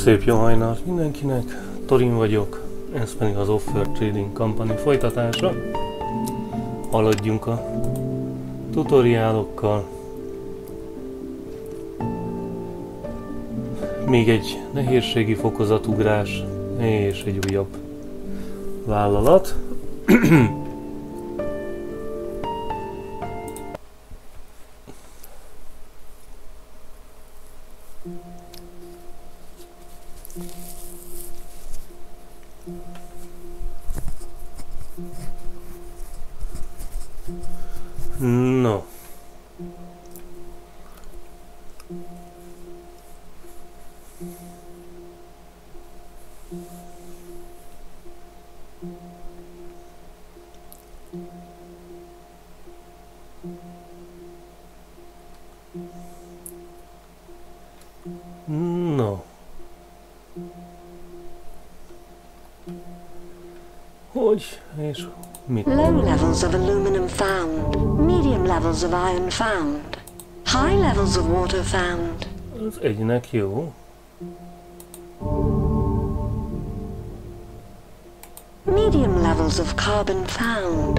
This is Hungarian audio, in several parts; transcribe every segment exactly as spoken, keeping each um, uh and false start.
Szép jó hajnalt mindenkinek, Torin vagyok, ez pedig az Offer Trading Company folytatása. Haladjunk a tutoriálokkal. Még egy nehézségi fokozatugrás és egy újabb vállalat. No. No. Hogy és mit? Low levels of aluminum found. Medium levels of iron found. High levels of water found. Az egynek jó. Medium levels of carbon found.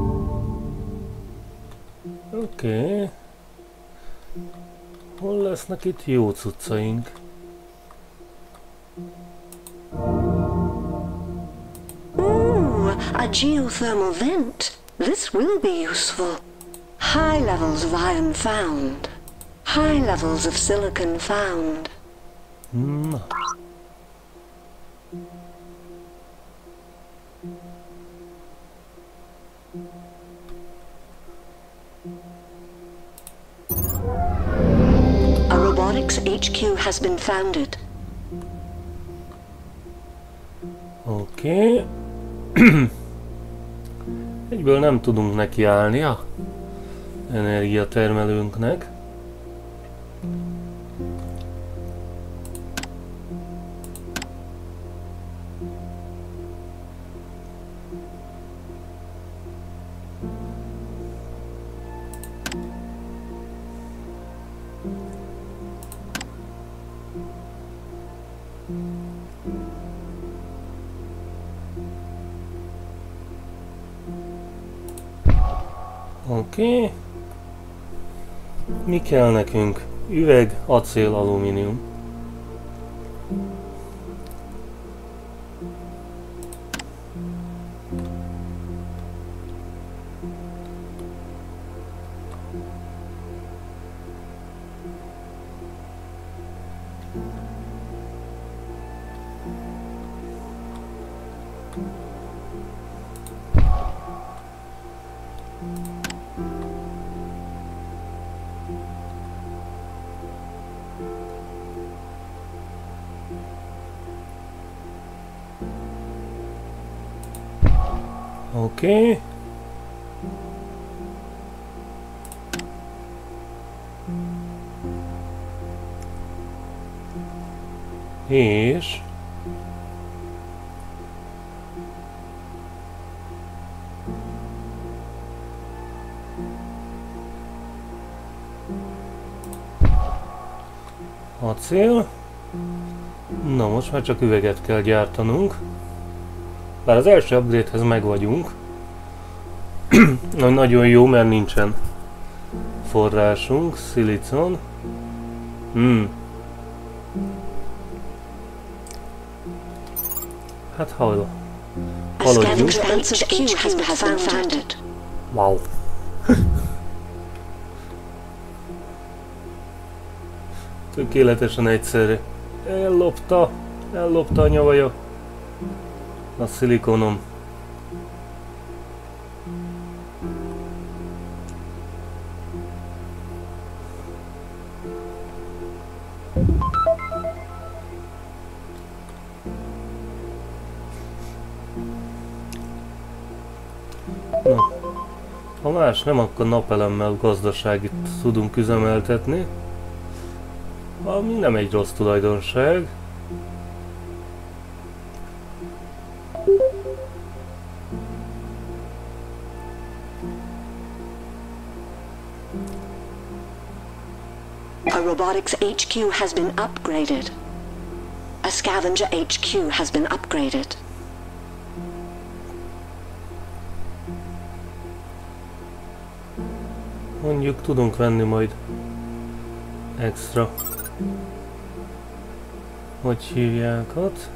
Oké. Okay. Hol lesznek itt jó cuccaink? Ooh, a geothermal vent. This will be useful. High levels of iron found. High levels of silicon found. Na. A robotics H Q has been founded. Oké. Okay. Egyből nem tudunk nekiállni a energiatermelőnknek. Oké. Okay. Mi kell nekünk? Üveg, acél, alumínium. Oké. Okay. És acél. Na most már csak üveget kell gyártanunk. Bár az első upgrade-hez meg vagyunk. Nagyon jó, mert nincsen forrásunk. Szilicon. Hmm. Hát hallom. Haladjunk. Wow. Tökéletesen egyszerű. Ellopta. Ellopta a nyavaja. A szilikonom. Na, ha más nem, akkor napelemmel gazdaságit tudunk üzemeltetni. Ami nem egy rossz tulajdonság. A robotics H Q has been upgraded. A scavenger H Q has been upgraded. Mondjuk tudunk venni majd extra. Hogy hívják ott?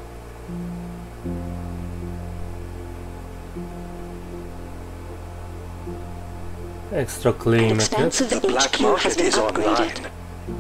Extra claimeket. Expansive H Q has been upgraded.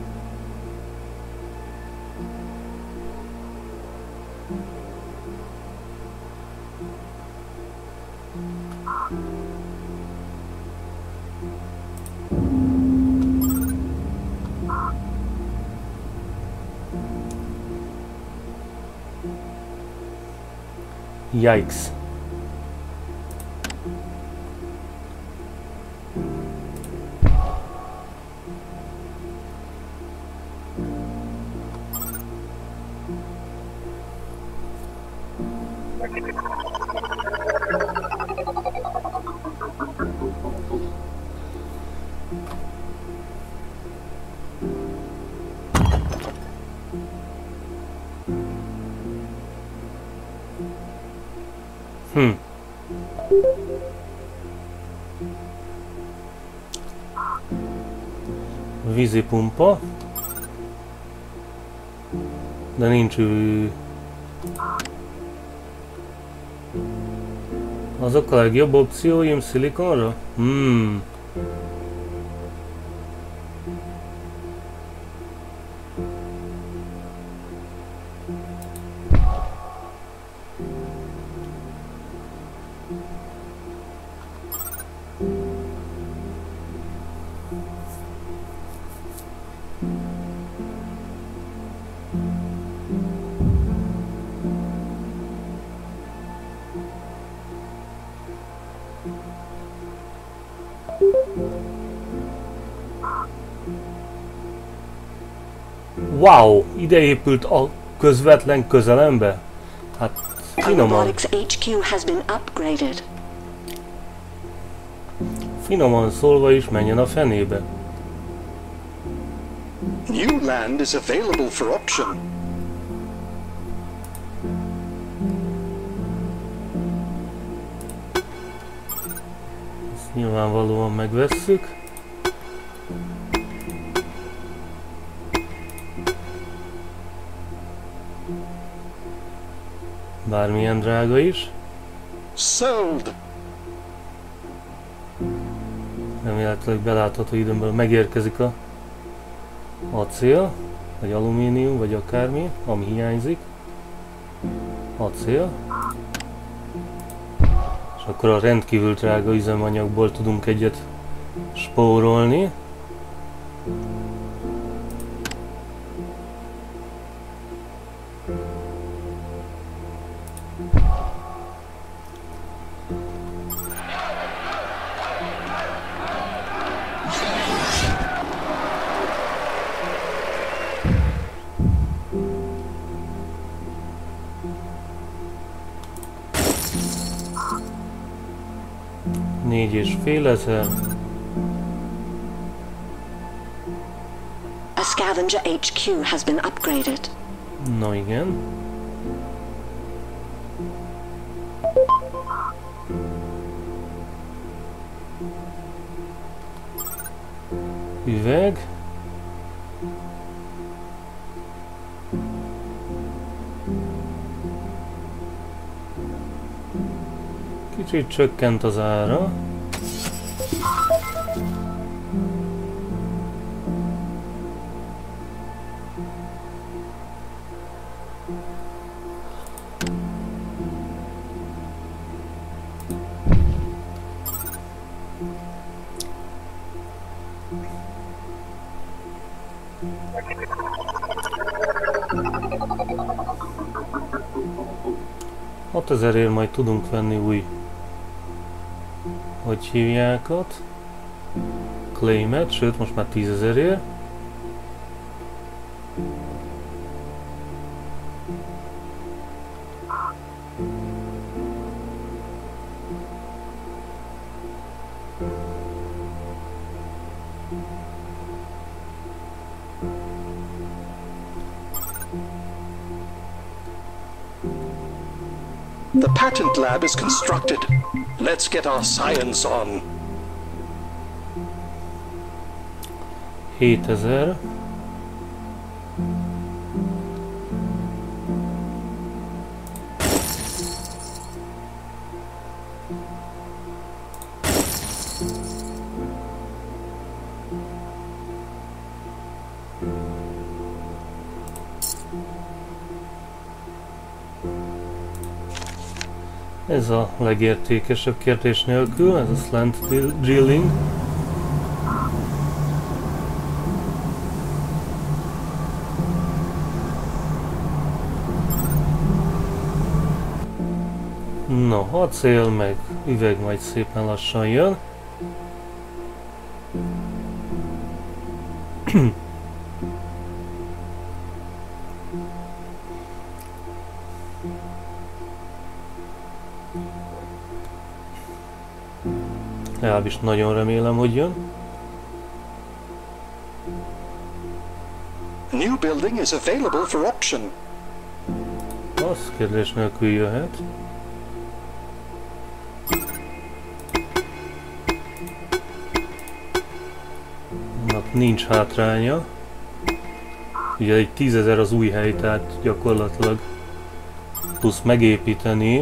Yikes. Hm. Vízipumpa. De nincs ő. Azok a legjobb opcióim szilikonra? Hmm. Wow! Ide épült a közvetlen közelembe? Hát finoman. H Q has been upgraded. Finoman szólva is menjen a fenébe. New land is available for option. Ezt nyilvánvalóan megvesszük. Bármilyen drága is. Sold. Remélhetőleg belátható időn megérkezik a acél, vagy alumínium, vagy akármi, ami hiányzik. Acél. És akkor a rendkívül drága üzemanyagból tudunk egyet spórolni. Négy és fél ezer. A scavenger H Q has been upgraded. Na igen. Üveg. Kicsit csökkent az ára. hatezerért majd tudunk venni új, hogy hívják ott, claimet, sőt most már tízezerért. The patent lab is constructed. Let's get our science on. hétezer. Ez a legértékesebb kérdés nélkül, ez a slant drilling. No, acél meg üveg majd szépen lassan jön. Legalábbis nagyon remélem, hogy jön. New building is available for option. Az kérdés nélkül jöhet. Annak nincs hátránya. Ugye egy tízezer az új hely, tehát gyakorlatilag plusz megépíteni.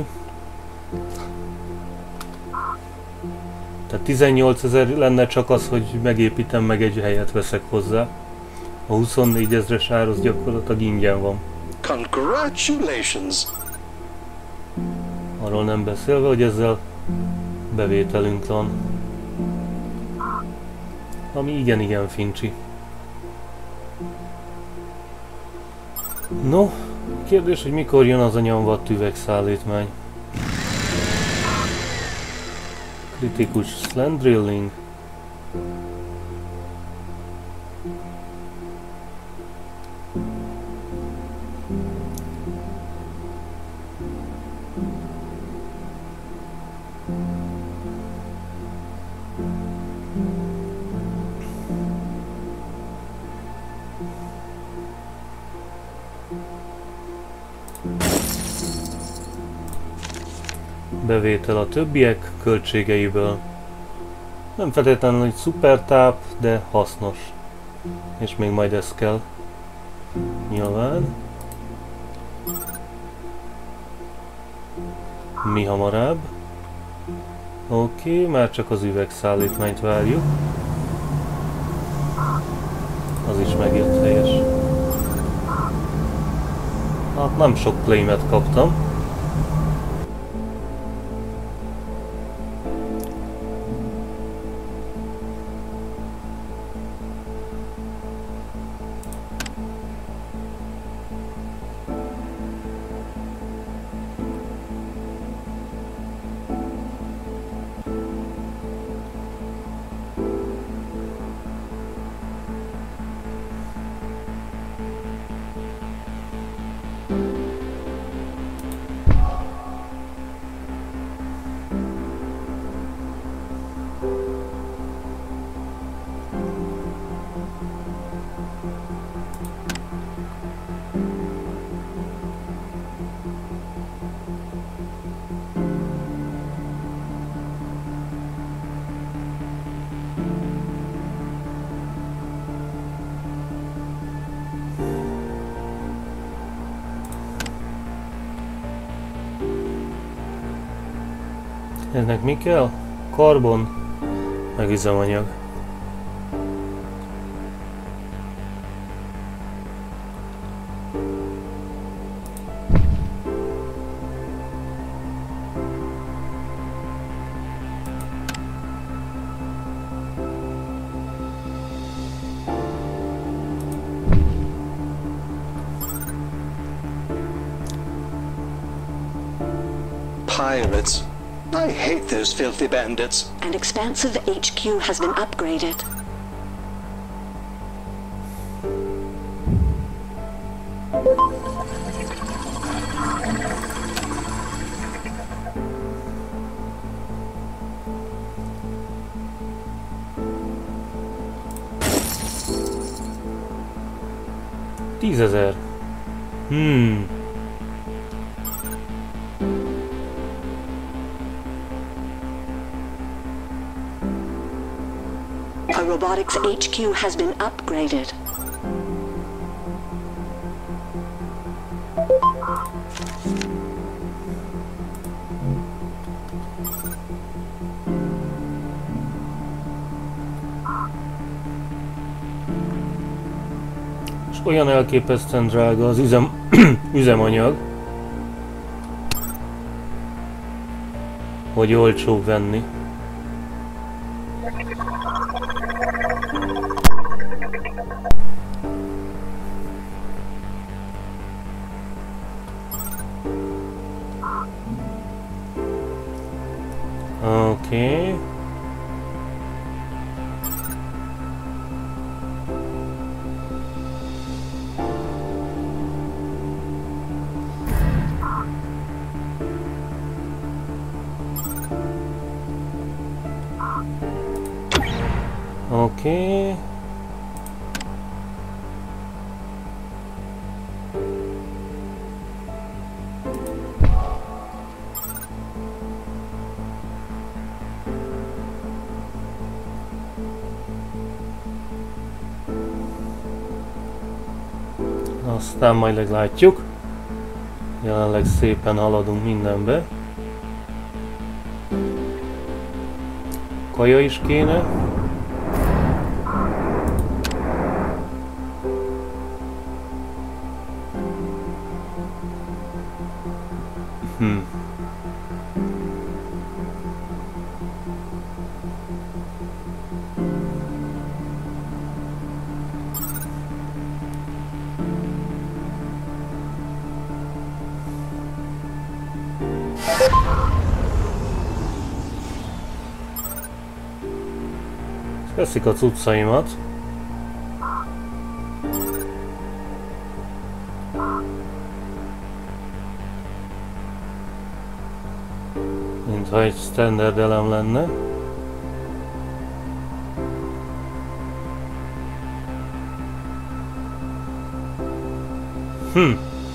Tehát tizennyolcezer lenne csak az, hogy megépítem meg egy helyet veszek hozzá. A huszonnégyezeres ár az gyakorlatilag ingyen van. Congratulations! Arról nem beszélve, hogy ezzel bevételünk van. Ami igen-igen fincsi. No, kérdés, hogy mikor jön az a nyomvatt üvegszállítmány. Kritikus slant drilling. Bevétel a többiek költségeiből. Nem feltétlenül egy szuper táp, de hasznos. És még majd ez kell. Nyilván. Mi hamarabb. Oké, okay, már csak az üvegszállítmányt várjuk. Az is megjött helyes. Hát nem sok claimet kaptam. Ennek mi kell? Karbon, meg üzemanyag. Pirates. I hate those filthy bandits. An expansive H Q has been upgraded. Tízezer. Hmm. Robotics H Q has been upgraded. És olyan elképesztően drága az üzem, üzemanyag, hogy olcsóbb venni. Oké. Okay. Oké. Okay. Aztán majd meglátjuk. Jelenleg szépen haladunk mindenbe. Kaja is kéne. Hm. Veszik a cuccaimat. Mintha egy standard elem lenne. Hm.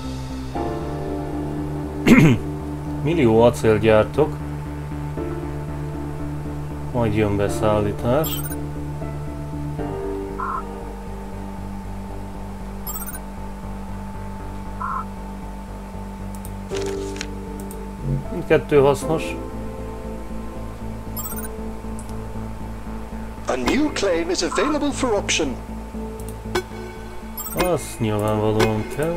Millió acél gyártok. Majd jön beszállítás. Mindkettő hasznos. A new claim is available for option. Azt nyilvánvalóan kell.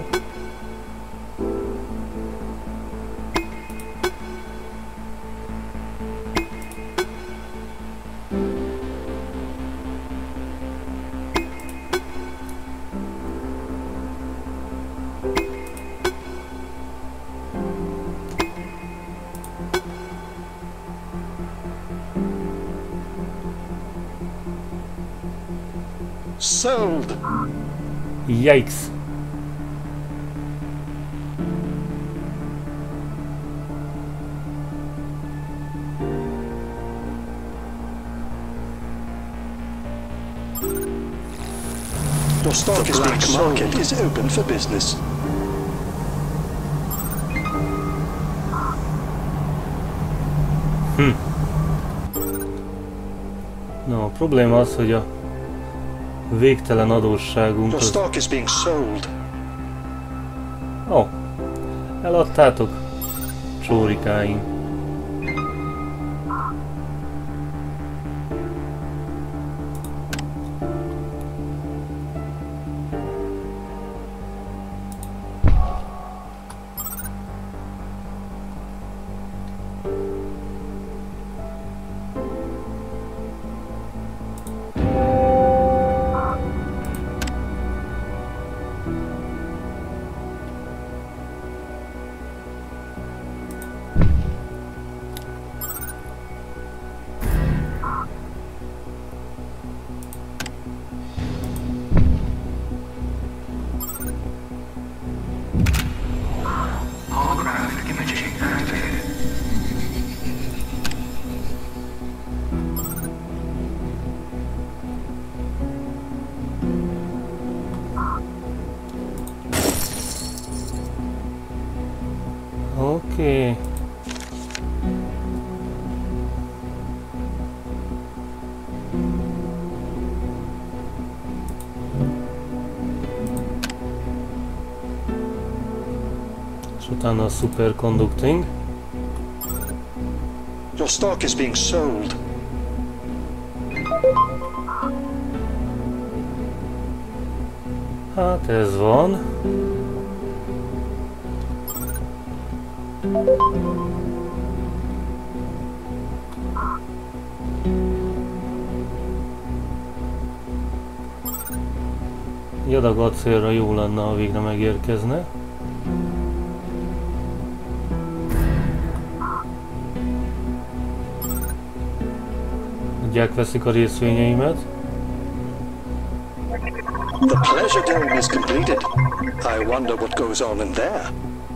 Sold. Yikes. Your stock is being sold. The market is open for business. Hm. No, a probléma az, hogy a végtelen adósságunk Your az... stock is being sold. Ó, oh, eladtátok, csórikáim. Oké. És utána a superconducting. Your stock is being sold. Hát ez van. Egy adag acélra jó lenne, ha végre megérkezne. Ugye veszik a részvényeimet. The pleasure dome is completed. I wonder what goes on in there.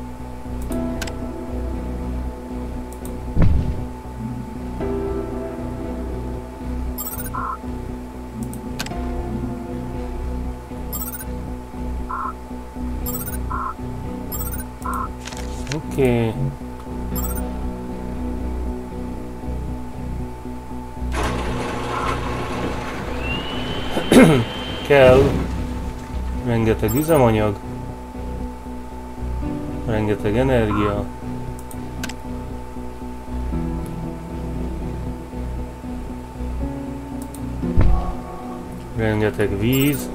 Oké. Kell rengeteg üzemanyag, rengeteg energia, rengeteg víz,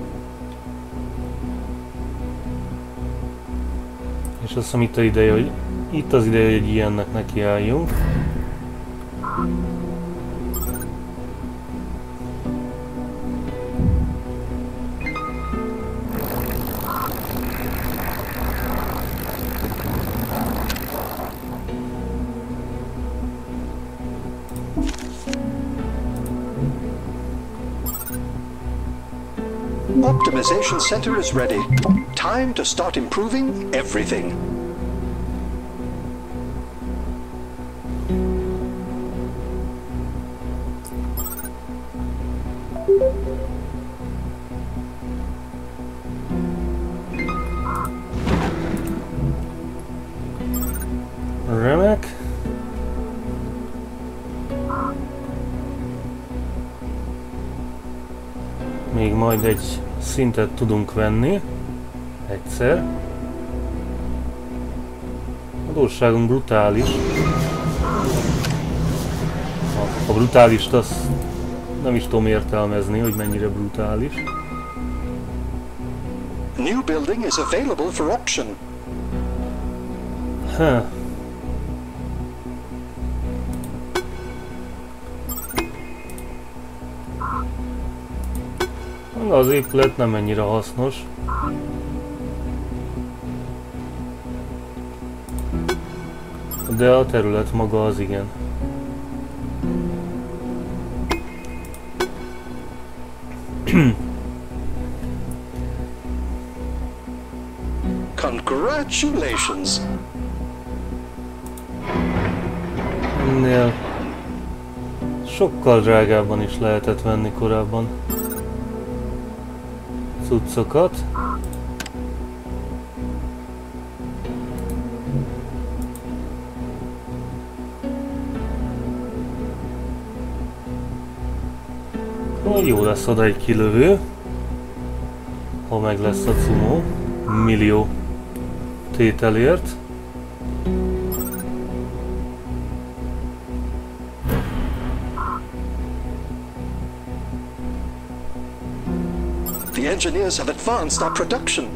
és azt hiszem itt az ideje, hogy itt az ideje, hogy egy ilyennek nekiálljunk. Optimization center is ready. Time to start improving everything. Remek. Még majd egy szintet tudunk venni. Egyszer. Adósságunk brutális. A, a brutálist azt nem is tudom értelmezni, hogy mennyire brutális. New building is available for auction. Ha. Az épület nem ennyire hasznos. De a terület maga az igen. Congratulations! Ennél sokkal drágábban is lehetett venni korábban cuccokat. Hogy jó lesz oda egy kilövő, ha meg lesz a cumó, millió tételért. The engineers have advanced our production.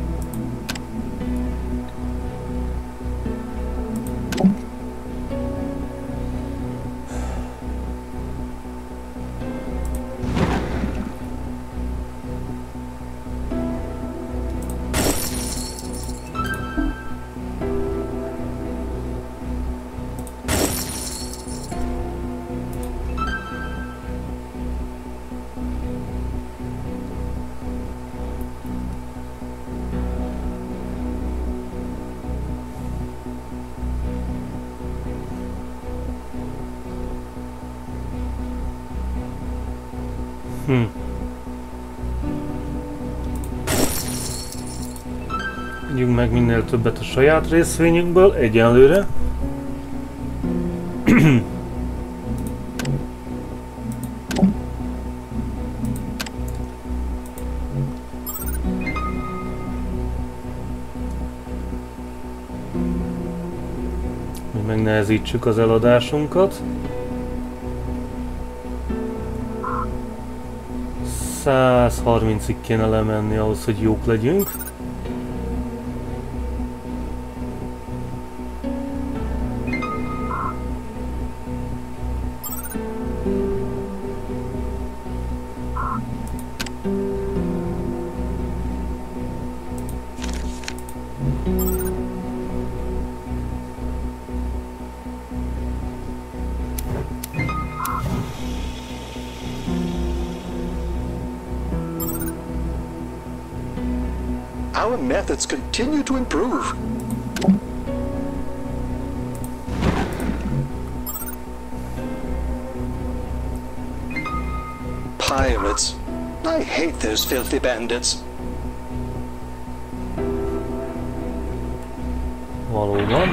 Hm. Adjunk meg minél többet a saját részvényünkből, egyenlőre. hogy megnehezítsük az eladásunkat. százharmincig kéne lemenni ahhoz, hogy jók legyünk. Our methods continue to improve. Pirates. I hate those filthy bandits. Valóban.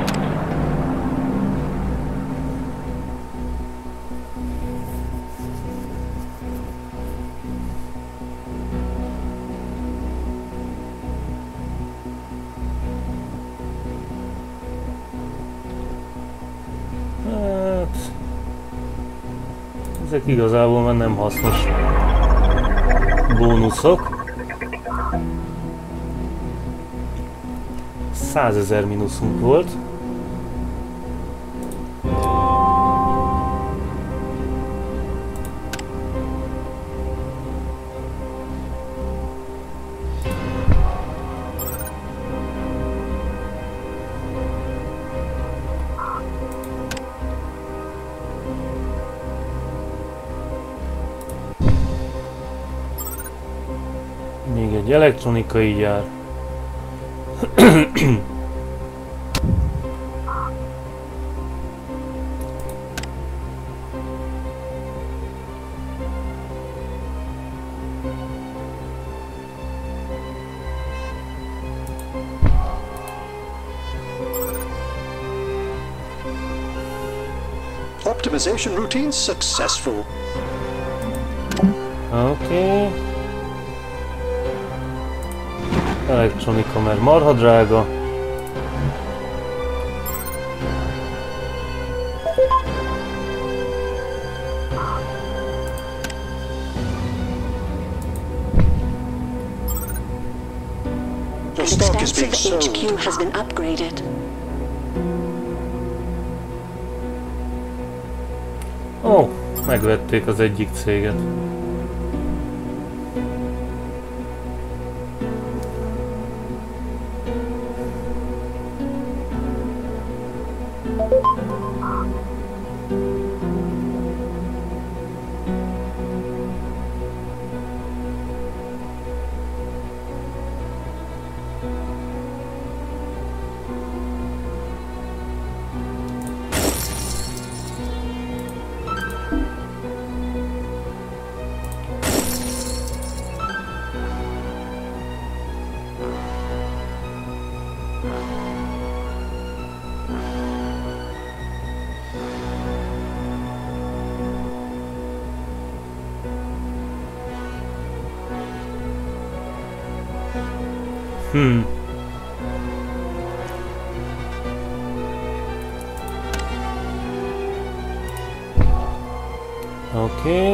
Ezek igazából már nem hasznos bónuszok. százezer mínuszunk volt. Még egy elektronikai gyár. Optimization routine successful. Oké. Okay. Elektronika, mert marha drága. Your stock is being Expansive sold. H Q has been upgraded. Ó, oh, megvették az egyik céget. Hmm. Oké. Okay.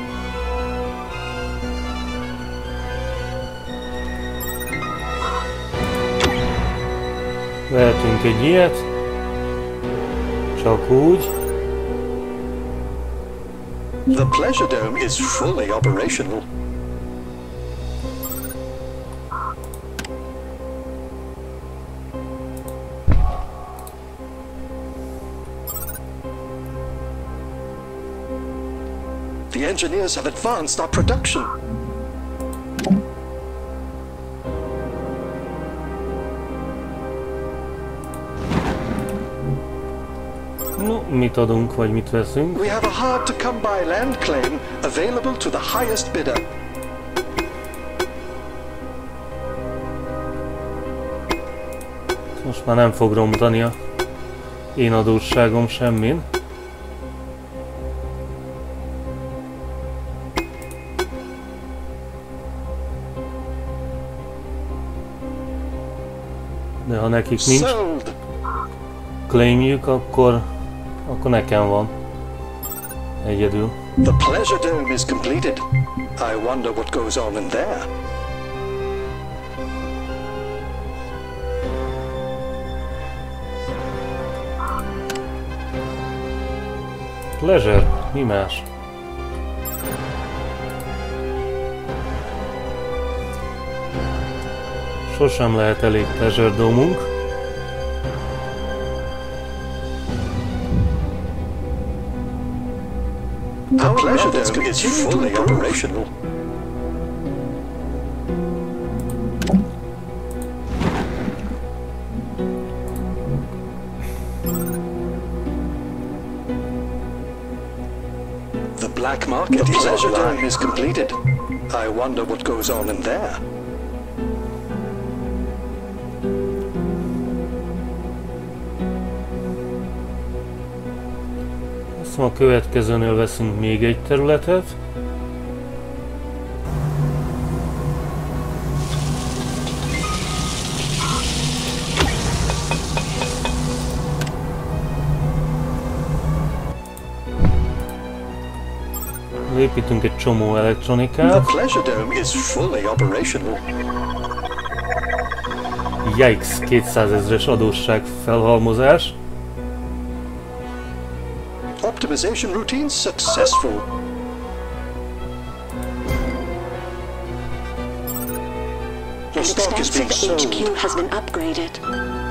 Vehetünk egy ilyet. Csak úgy. The Pleasure Dome is fully operational. The engineers have advanced our production. No, mit adunk, vagy mit veszünk? We have a hard-to-come-by land claim available to the highest bidder. Most már nem fog romlani a én adósságom semmin. De ha nekik nincs... Sold. claimjük, akkor, akkor nekem van. Egyedül. The pleasure dome is completed. I wonder what goes on in there. Pleasure? Mi más? Sosem lehet elég pleasure dome-unk. The pleasure dome is fully operational. The black market the pleasure dome is completed. I wonder what goes on in there. A következőnél veszünk még egy területet. Építünk egy csomó elektronikát. The pleasure dome is fully operational. Yikes, kétszázezres adósság felhalmozás. Optimization routine successful. The An stock is being expansive sold. H Q has been upgraded.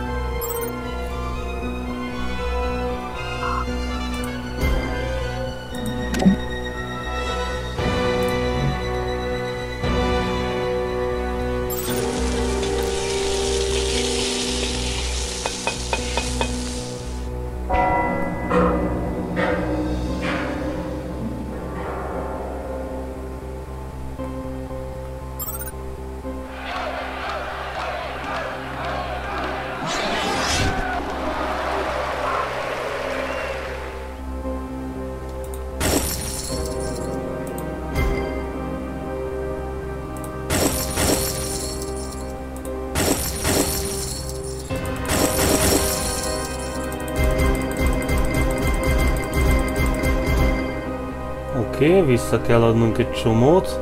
Oké, okay, vissza kell adnunk egy csomót.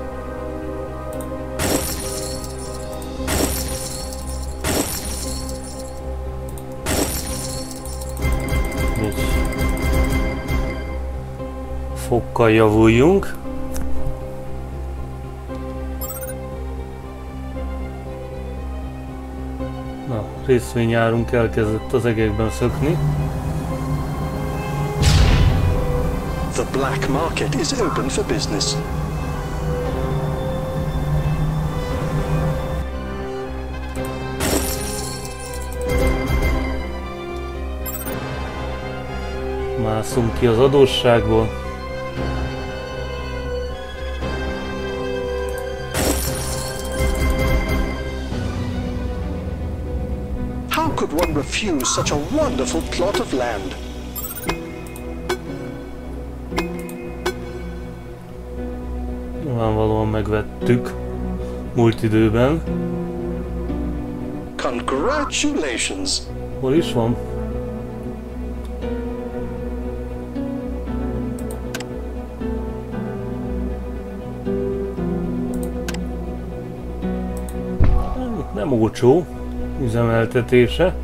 Így fokkal javuljunk. Na, részvényárunk elkezdett az egekben szökni. The black market is open for business. Mászunk ki az adósságból. How could one refuse such a wonderful plot of land? Nyilvánvalóan megvettük múlt időben. Congratulations! Hol is van? Nem olcsó üzemeltetése.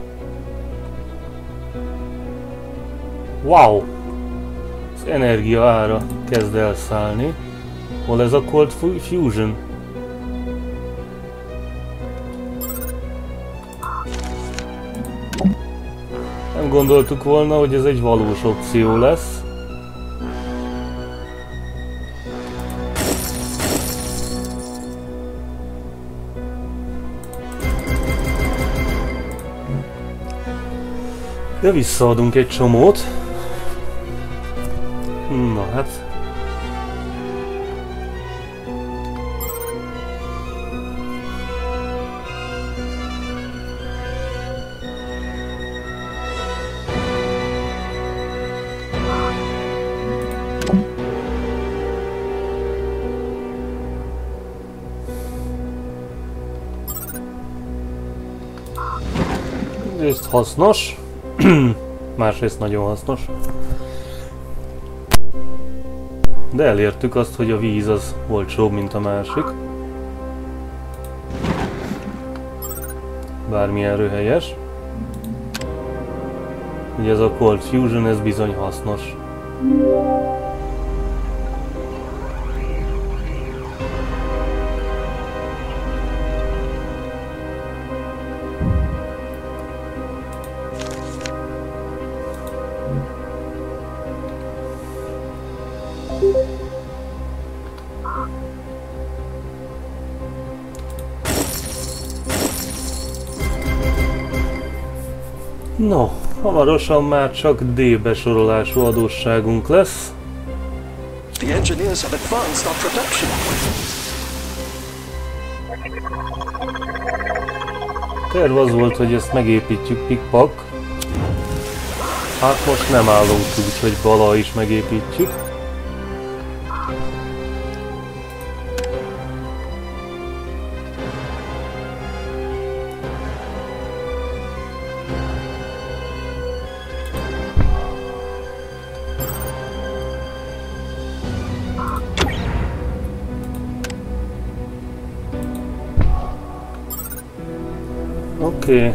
Wow! Az energia ára kezd elszállni. Hol ez a Cold Fusion? Nem gondoltuk volna, hogy ez egy valós opció lesz. De visszaadunk egy csomót. Na hát. Egyrészt hasznos. Másrészt nagyon hasznos. De elértük azt, hogy a víz az olcsóbb, mint a másik. Bármilyen röhelyes. Ugye ez a Cold Fusion, ez bizony hasznos. No, hamarosan már csak D besorolású adósságunk lesz. The engineers have advanced our production. Terv az volt, hogy ezt megépítjük pikpak. Hát most nem állunk úgy, hogy vala is megépítjük. Oké. Okay.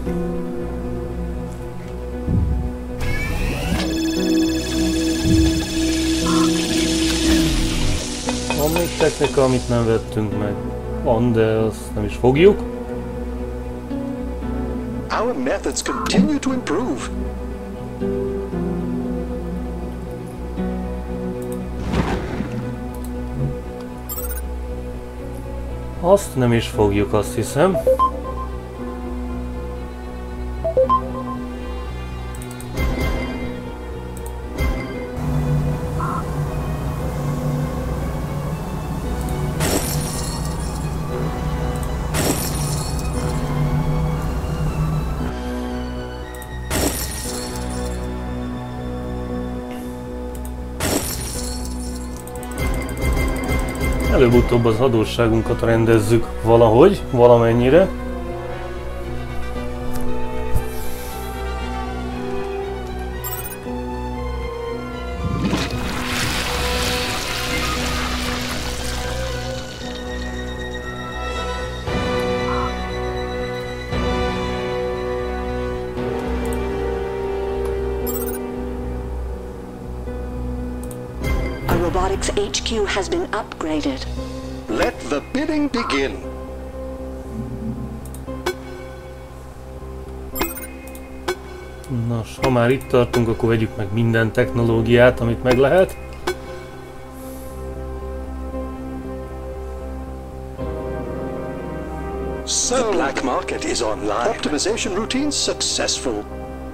Van még technika, amit nem vettünk meg. Van, de azt nem is fogjuk. Our methods continue to improve. Azt nem is fogjuk, azt hiszem. Előbb-utóbb az adósságunkat rendezzük valahogy, valamennyire. Robotics H Q has been upgraded. Let the bidding begin. Nos, ha már itt tartunk, akkor vegyük meg minden technológiát, amit meg lehet. So, the black market is online. Optimization routines successful.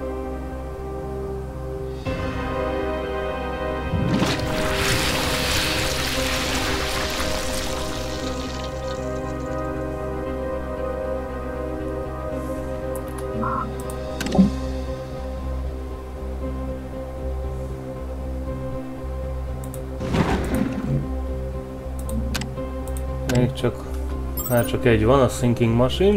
Még csak, már csak egy van, a Thinking Machine.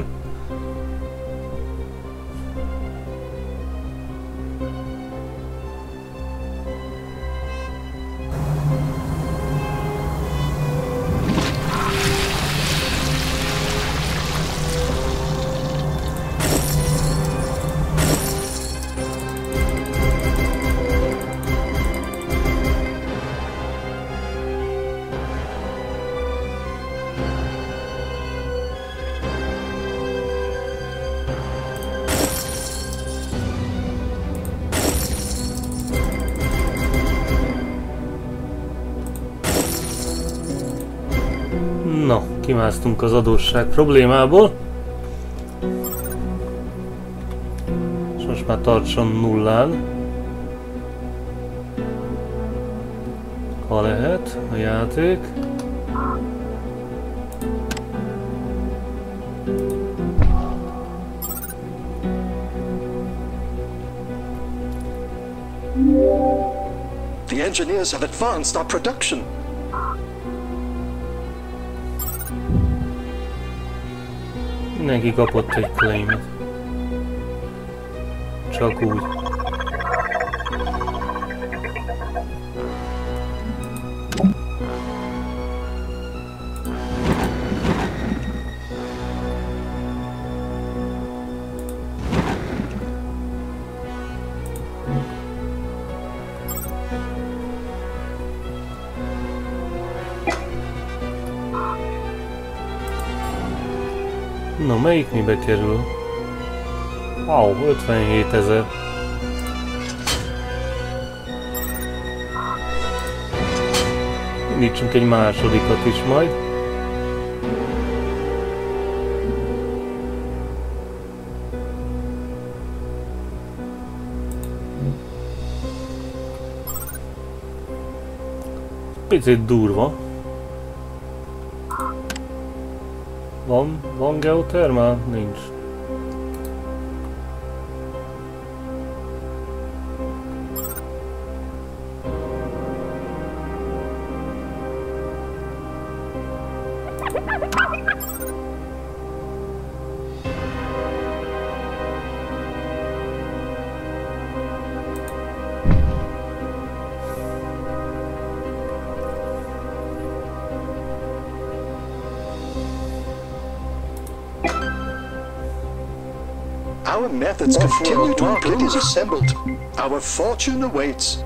No, kimásztunk az adósság problémából. És most már tartson nullán. Ha lehet a játék. The engineers have advanced our production. Mindenki kapott egy claimet. csak úgy. No, melyik mibe kerül? Au, ötvenhétezer. Indítsunk egy másodikat is majd. Picit durva. Van, van geotermál? Nincs. Our methods continue to improve. It is assembled. Our fortune awaits.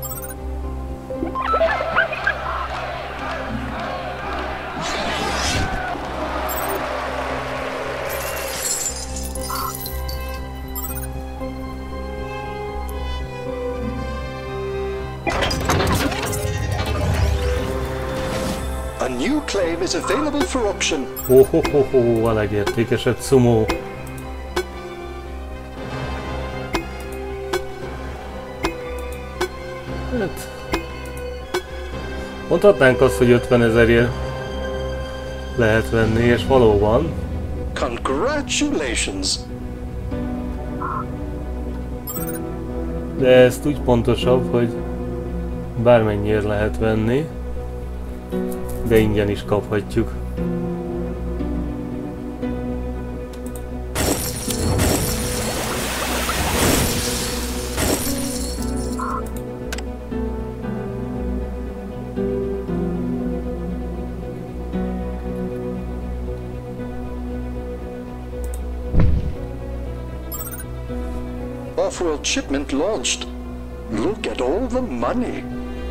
A new claim is available for option. Oh, ho, ho, ho, a legértékesebb szumó. Hát, mondhatnánk azt, hogy ötvenezerért lehet venni, és valóban. Congratulations! De ezt úgy pontosabb, hogy bármennyiért lehet venni, de ingyen is kaphatjuk. Off-world shipment launched. Look at all the money.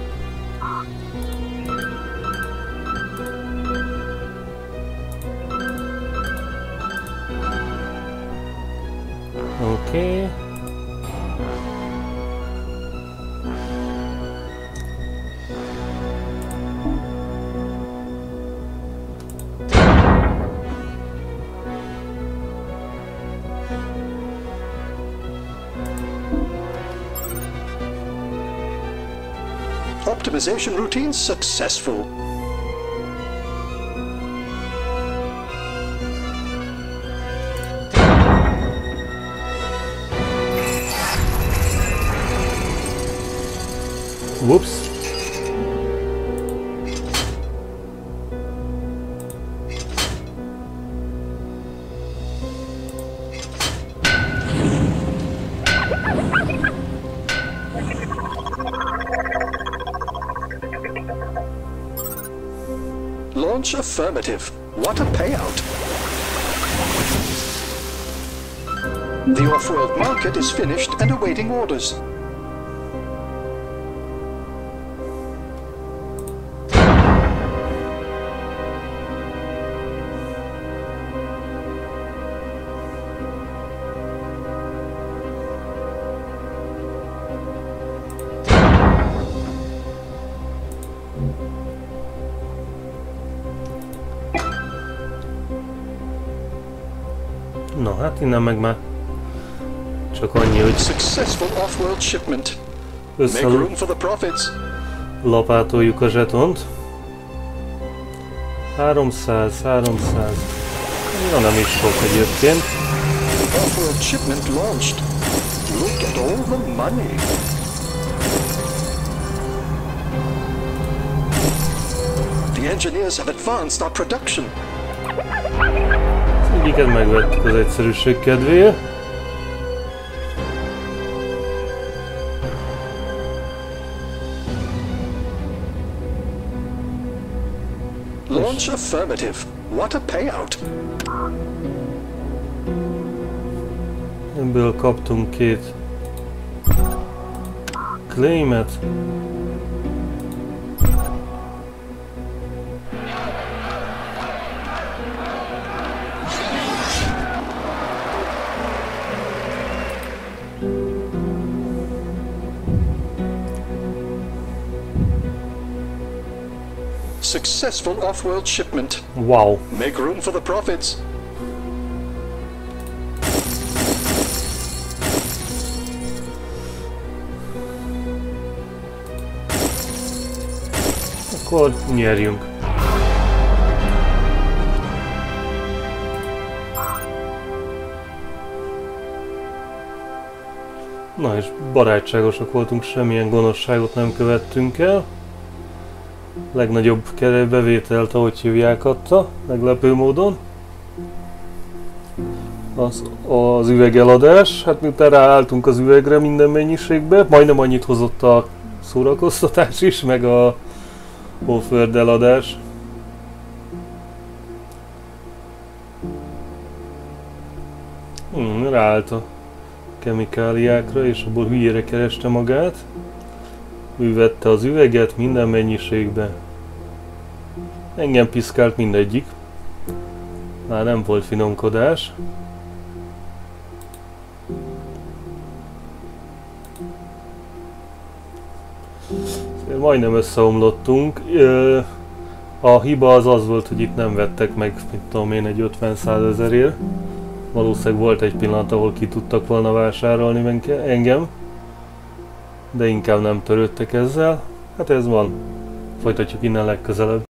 Okay. Optimization routine successful. Whoops. Launch affirmative. What a payout. The off-world market is finished and awaiting orders. Na hát innen meg már csak annyi, hogy Successful off-world shipment. Make room for the profits. Lapátoljuk a zsetont. háromszáz, háromszáz. Ja, nem is sok egyébként. Off-world shipment launched. Look at all the money. The engineers have advanced our production. Egyiket megvettük az egyszerűség kedvéért. Launch affirmative. What a payout. Ebből kaptunk két claimet. Successful off-world shipment. Wow. Make room for the profits. Akkor nyerjünk. Na és barátságosak voltunk, semmilyen gonoszságot nem követtünk el. Legnagyobb bevételt, ahogy hívják, adta, meglepő módon. Az, az üvegeladás, hát miután ráálltunk az üvegre minden mennyiségbe, majdnem annyit hozott a szórakoztatás is, meg a Offworld eladás. Hmm, ráállt a kemikáliákra, és abból hülyére kereste magát. Ő vette az üveget minden mennyiségbe. Engem piszkált mindegyik. Már nem volt finomkodás. Majdnem összeomlottunk. A hiba az az volt, hogy itt nem vettek meg, mit tudom én, egy ötven-száz ezerért. Valószínűleg volt egy pillanat, ahol ki tudtak volna vásárolni engem. De inkább nem törődtek ezzel. Hát ez van. Folytatjuk innen legközelebb.